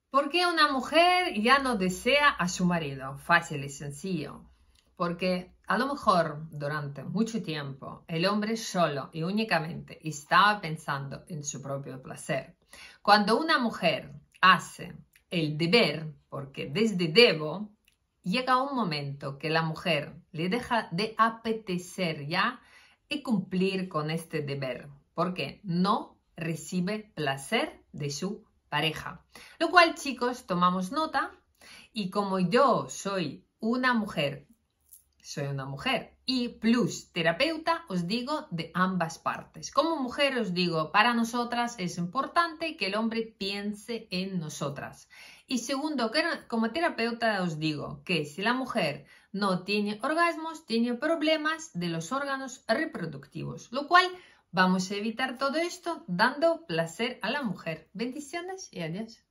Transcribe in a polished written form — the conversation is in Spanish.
¿Por qué una mujer ya no desea a su marido? Fácil y sencillo. Porque a lo mejor durante mucho tiempo el hombre solo y únicamente estaba pensando en su propio placer. Cuando una mujer hace el deber, porque desde debo, llega un momento que la mujer le deja de apetecer ya y cumplir con este deber, porque no recibe placer de su pareja. Lo cual, chicos, tomamos nota y como yo soy una mujer y plus terapeuta, os digo de ambas partes. Como mujer os digo, para nosotras es importante que el hombre piense en nosotras. Y segundo, como terapeuta os digo que si la mujer no tiene orgasmos, tiene problemas de los órganos reproductivos, lo cual vamos a evitar todo esto dando placer a la mujer. Bendiciones y adiós.